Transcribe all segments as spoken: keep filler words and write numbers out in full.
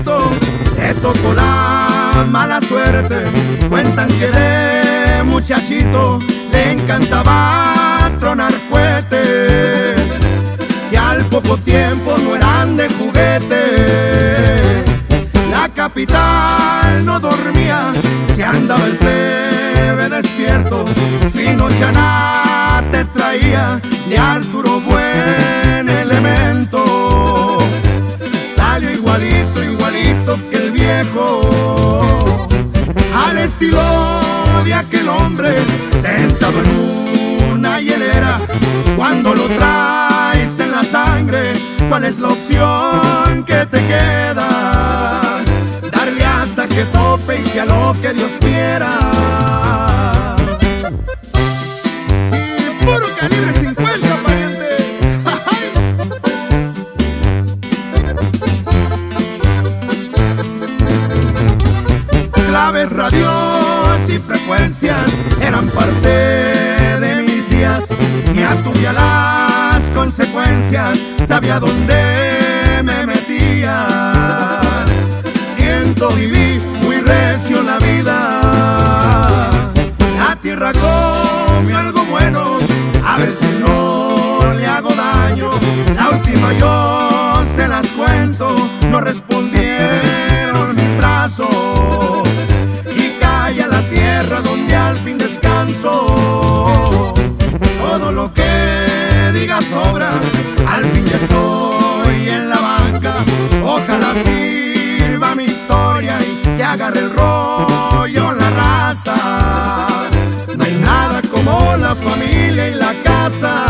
chiquito le tocó la mala suerte. Cuentan que de muchachito le encantaba tronar cohetes, que al poco tiempo no eran de juguete. La capital no dormía, se andaba el plebe despierto. Fino Chanate traía de Arturo buen elemento. Salió igualito, igualito que el viejo, al estilo de aquel hombre sentado en una hielera. Cuando lo traes en la sangre, ¿cuál es la opción que te queda? Darle hasta que tope y sea lo que Dios quiera. Y puro calibre cincuenta, pariente. Claves, radios y frecuencias eran parte de mis días. Me atuve a las consecuencias, sabía dónde me metía. Siento viví muy recio la vida. La tierra comió algo bueno, a ver si no le hago daño. La última yo se las cuento, no respondieron mis brazos. Y cae a la tierra donde al fin descanso. Todo lo que diga sobra, al fin ya estoy en la banca. Ojalá sirva mi historia y que agarre el rollo la raza. No hay nada como la familia y la casa.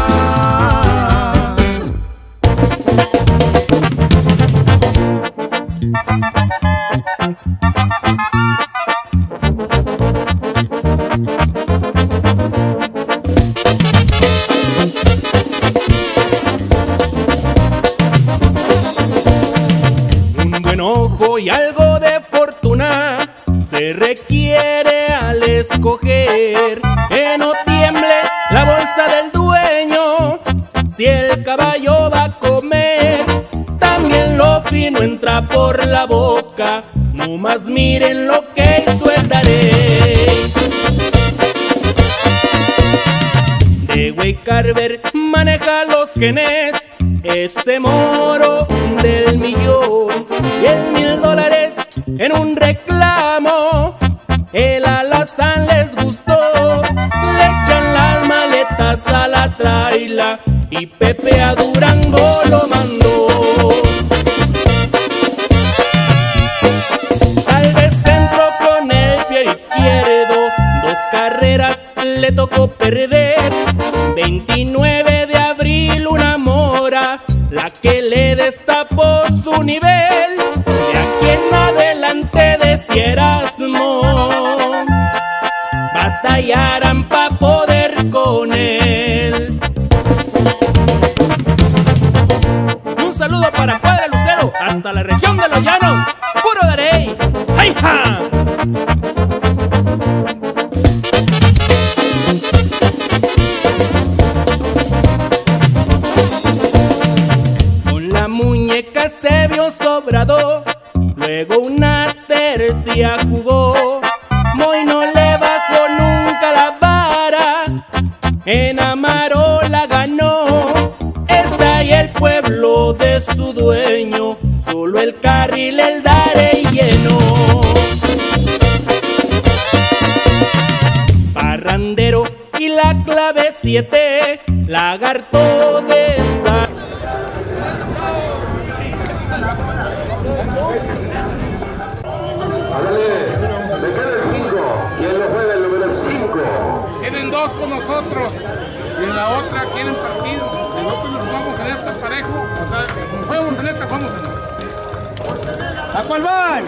Y algo de fortuna se requiere al escoger. Que no tiemble la bolsa del dueño si el caballo va a comer. También lo fino entra por la boca, no más miren lo que hizo el Darey. De Güey Carver maneja los genes, ese moro del millón. Y el mil dólares en un reclamo, el alazán les gustó. Le echan las maletas a la traila y Pepe a Durango lo mandó. Tal vez entró con el pie izquierdo, dos carreras le tocó perder. veintinueve de abril una mora, la que le destapó su nivel. De aquí en adelante decía Erasmo, batallarán pa' poder con él. Un saludo para Padre Lucero, hasta la región de los llanos, puro Darey. ¡Ay, ja! Se vio sobrado, luego una tercia jugó. Moy no le bajó nunca la vara, en Amarola ganó. Esa y el pueblo de su dueño, solo el carril el Darey llenó. Parrandero y la clave siete, lagarto de esa. Me queda el cinco. ¿Quién lo juega el número cinco? Tienen dos con nosotros y en la otra quieren partido. Si no, pues nos jugamos en esta parejo. O sea, como jugamos en esta, jugamos en esta. ¿A cuál van?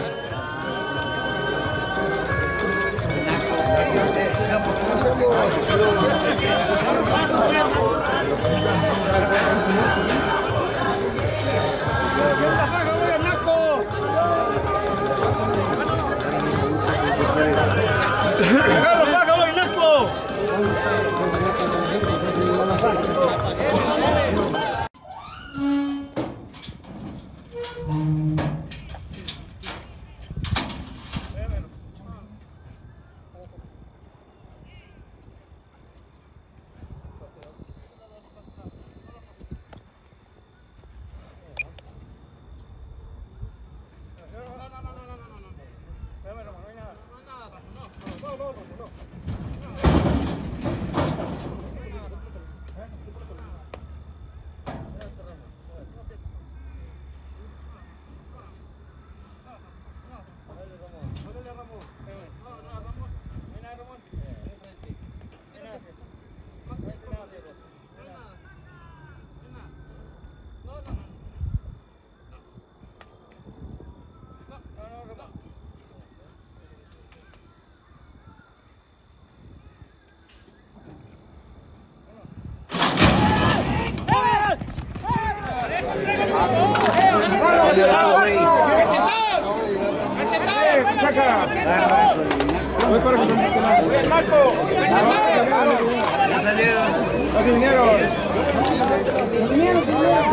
Ya salieron. Los dineros. Los dineros.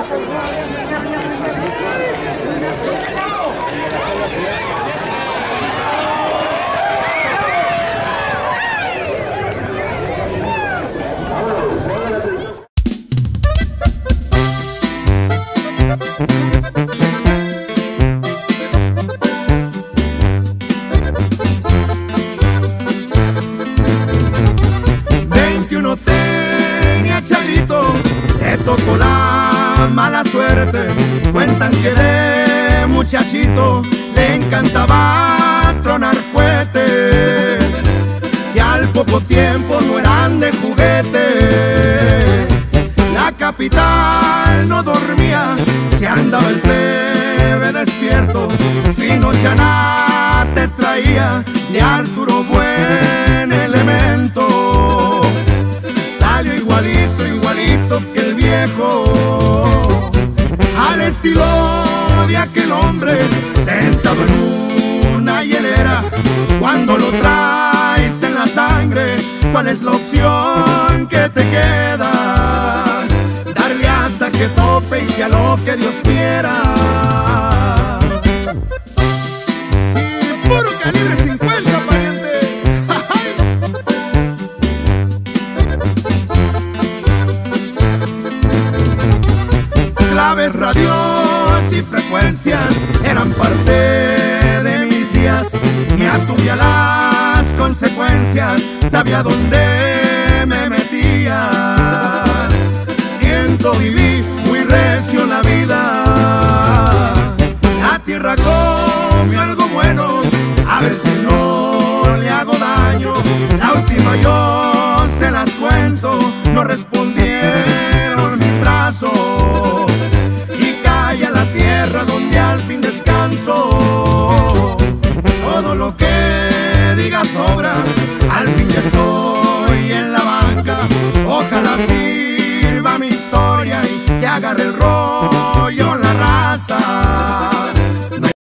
veintiuno tenía Chalito, le tocó la mala suerte. Cuentan que de muchachito le encantaba tronar cohetes, que al poco tiempo no eran de juguete. La capital no dormía, se andaba el plebe despierto. Fino Chanate traía de Arturo buen elemento. Salió igualito, igualito que el viejo, al estilo de aquel hombre sentado en una hielera. Cuando lo traes en la sangre, ¿cuál es la opción que te queda? Darle hasta que tope y sea lo que Dios quiera. Y puro calibre cincuenta, pariente. Claves, radios y frecuencias eran parte de mis días. Me atuve a las consecuencias, sabía dónde me metía. Siento, viví muy recio la vida. La tierra comió algo bueno, a ver si no le hago daño. La última yo